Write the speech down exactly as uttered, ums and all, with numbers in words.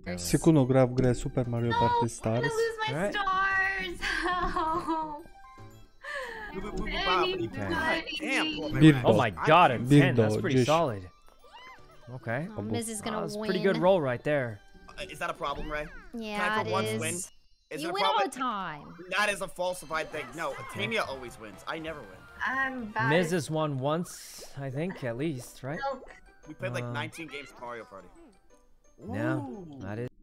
Sykkuno gra v grę Super Mario No, Party I'm Stars. gonna lose my Right. stars. Okay. Birdo. Oh my god, a ten. That's Birdo, pretty gdzieś. solid. Okay. Oh, Miz is gonna That was a win. pretty good roll right there. Uh, is that a problem, Ray? Yeah, Can I for it once is. win? Is You it a win all problem? the time. That is a falsified thing. No, Tanya always wins. I never win. I'm bad. Miz has won once, I think, at least, right? Milk. We played like Uh, nineteen games of Mario Party. Yeah, Ooh. that is.